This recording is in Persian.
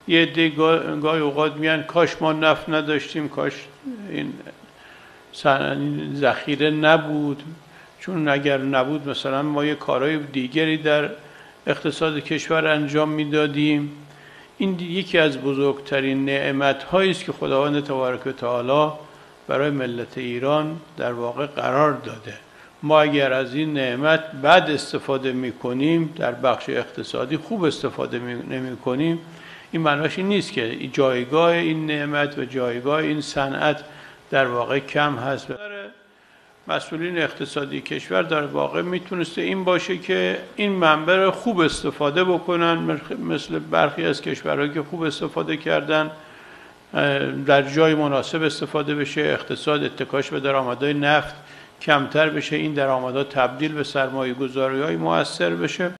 یه عده گاهی اوقات میگن کاش ما نفت نداشتیم، کاش این ذخیره نبود، چون اگر نبود مثلا ما یه کارهای دیگری در اقتصاد کشور انجام میدادیم. این یکی از بزرگترین نعمت‌هایی است که خداوند تبارک و تعالی برای ملت ایران در واقع قرار داده. ما اگر از این نعمت بد استفاده می‌کنیم، در بخش اقتصادی خوب استفاده نمی‌کنیم، این معناش این نیست که جایگاه این نعمت و جایگاه این صنعت در واقع کم هست. مسئولین اقتصادی کشور در واقع میتونسته این باشه که این منبع رو خوب استفاده بکنن، مثل برخی از کشورهایی که خوب استفاده کردن، در جای مناسب استفاده بشه، اقتصاد اتکاش به درآمدهای نفت کمتر بشه، این درآمدها تبدیل به سرمایه گذاری‌های مؤثر بشه.